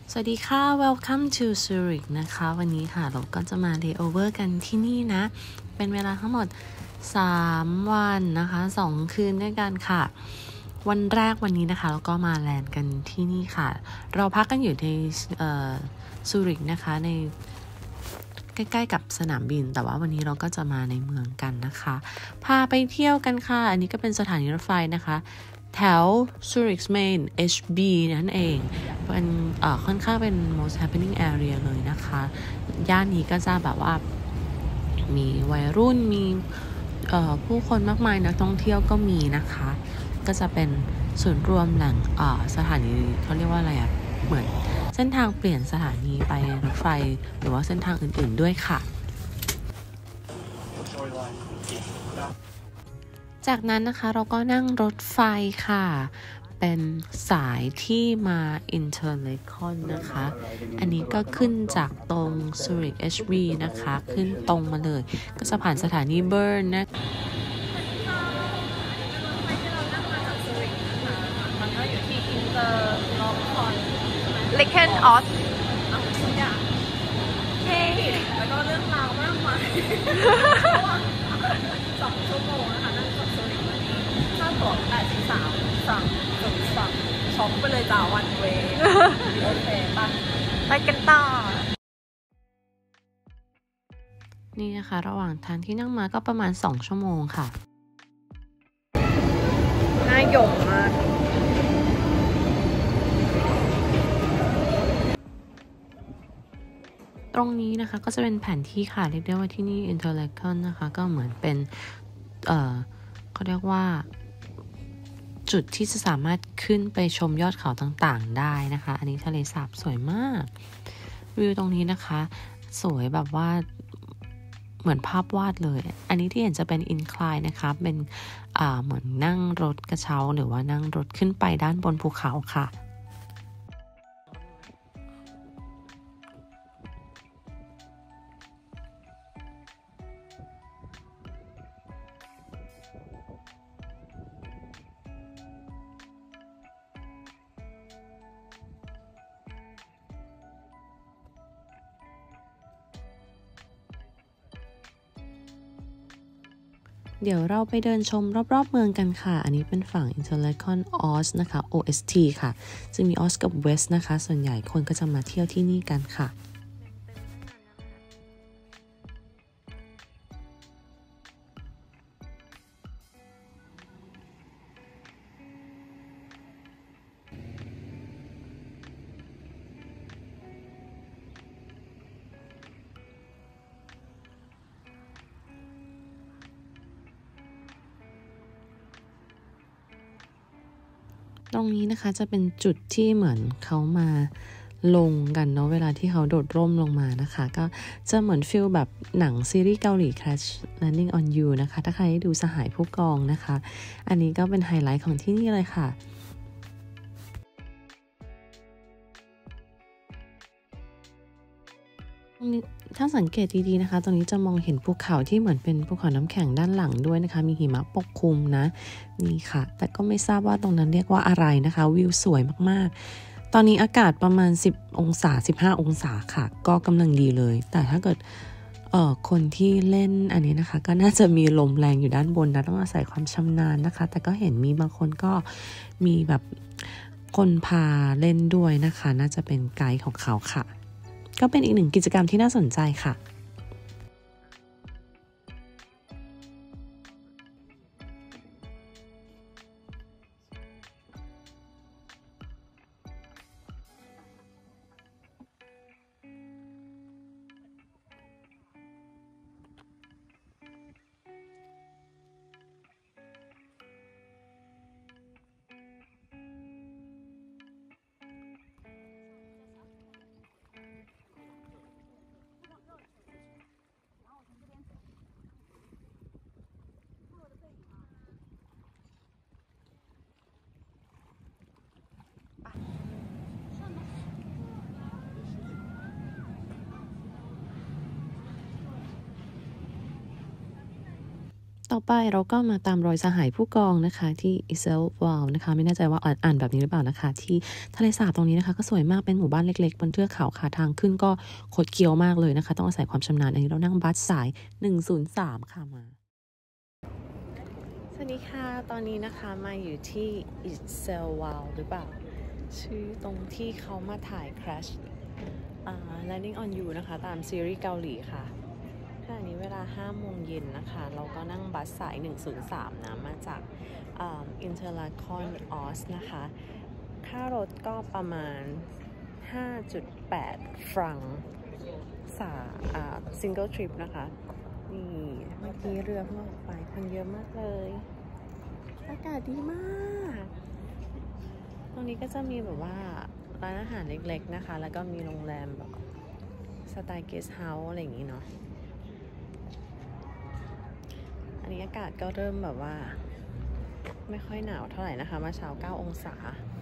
สวัสดีค่ะ Welcome to Zurich นะคะวันนี้ค่ะเราก็จะมา layover กันที่นี่นะเป็นเวลาทั้งหมด3วันนะคะ2คืนด้วยกันค่ะวันแรกวันนี้นะคะเราก็มาแลนด์กันที่นี่ค่ะเราพักกันอยู่ในซูริกนะคะในใกล้ๆกับสนามบินแต่ว่าวันนี้เราก็จะมาในเมืองกันนะคะพาไปเที่ยวกันค่ะอันนี้ก็เป็นสถานีรถไฟนะคะแถว Zurich Main HB นั่นเองเป็นค่อนข้างเป็น most happening area เลยนะคะย่านนี้ก็จะแบบว่ามีวัยรุ่นมีผู้คนมากมายนักท่องเที่ยวก็มีนะคะก็จะเป็นส่วนรวมแหล่งสถานีเขาเรียกว่าอะไรอ่ะเหมือนเส้นทางเปลี่ยนสถานีไปรถไฟหรือว่าเส้นทางอื่นๆด้วยค่ะจากนั้นนะคะเราก็นั่งรถไฟค่ะเป็นสายที่มา Interlaken นะคะอันนี้ก็ขึ้นจากตรง Zurich HB นะคะขึ้นตรงมาเลยก็จะผ่านสถานีเบิร์นนะมันก็อยู่ที่อินเตอร์ลอมคอนเลคเคนออสทุกอย่างเฮ้แล้วก็เรื่องราวมากมาย2 ชั่วโมงนะคะนั่งจากซูริคมานี่ค่าตั๋ว83สั่งช็อปไปเลยจ้าวันเวย์โอเคป่ะไปกันต่อนี่นะคะระหว่างทางที่นั่งมาก็ประมาณ2 ชั่วโมงค่ะน่าหยงมากตรงนี้นะคะก็จะเป็นแผนที่ค่ะเรียกได้ว่าที่นี่ Interlaken นะคะก็เหมือนเป็นเขาเรียกว่าจุดที่จะสามารถขึ้นไปชมยอดเขาต่างๆได้นะคะอันนี้ทะเลสาบสวยมากวิวตรงนี้นะคะสวยแบบว่าเหมือนภาพวาดเลยอันนี้ที่เห็นจะเป็น incline นะคะเป็นเหมือนนั่งรถกระเช้าหรือว่านั่งรถขึ้นไปด้านบนภูเขาค่ะเดี๋ยวเราไปเดินชมรอบๆเมืองกันค่ะอันนี้เป็นฝั่ง Interlaken Ost นะคะ OST ค่ะซึ่งมี Ost กับ West นะคะส่วนใหญ่คนก็จะมาเที่ยวที่นี่กันค่ะตรงนี้นะคะจะเป็นจุดที่เหมือนเขามาลงกันเนาะเวลาที่เขาโดดร่มลงมานะคะก็จะเหมือนฟิลแบบหนังซีรีส์เกาหลี Crash Landing on You นะคะถ้าใครได้ดูสหายผู้กองนะคะอันนี้ก็เป็นไฮไลท์ของที่นี่เลยค่ะถ้าสังเกตดีๆนะคะตรงนี้จะมองเห็นภูเขาที่เหมือนเป็นภูเขาน้ำแข็งด้านหลังด้วยนะคะมีหิมะปกคลุมนะนี่ค่ะแต่ก็ไม่ทราบว่าตรงนั้นเรียกว่าอะไรนะคะวิวสวยมากๆตอนนี้อากาศประมาณ10 องศา15 องศาค่ะก็กำลังดีเลยแต่ถ้าเกิดคนที่เล่นอันนี้นะคะก็น่าจะมีลมแรงอยู่ด้านบนนะต้องอาศัยความชำนาญนะคะแต่ก็เห็นมีบางคนก็มีแบบคนพาเล่นด้วยนะคะน่าจะเป็นไกด์ของเขาค่ะก็เป็นอีกหนึ่งกิจกรรมที่น่าสนใจค่ะต่อไปเราก็มาตามรอยสหายผู้กองนะคะที่อิเซลวาลนะคะไม่แน่ใจว่าอ่านแบบนี้หรือเปล่านะคะที่ทะเลสาบตรงนี้นะคะก็สวยมากเป็นหมู่บ้านเล็กๆบนเทือกเขาค่ะทางขึ้นก็คดเคี้ยวมากเลยนะคะต้องอาศัยความชำนาญอันนี้เรานั่งบัสสาย103ค่ะมาสวัสดีค่ะตอนนี้นะคะมาอยู่ที่อิเซลวาลหรือเปล่าชื่อตรงที่เขามาถ่าย Crash Landing on You นะคะตามซีรีส์เกาหลีค่ะขณะนี้เวลา5 โมงเย็นนะคะเราก็นั่งบัสสาย103นะมาจากอินเตอร์ลาคอนออสนะคะค่ารถก็ประมาณ 5.8 ฟรังซิงเกิลทริปนะคะนี่เมื่อกี้เรือเพิ่งออกไปคนเยอะมากเลยอากาศดีมากตรงนี้ก็จะมีแบบว่าร้านอาหารเล็กๆนะคะแล้วก็มีโรงแรมแบบสไตล์เกสต์เฮาส์อะไรอย่างนี้เนาะอันนี้อากาศก็เริ่มแบบว่าไม่ค่อยหนาวเท่าไหร่นะคะมาเช้า9 องศา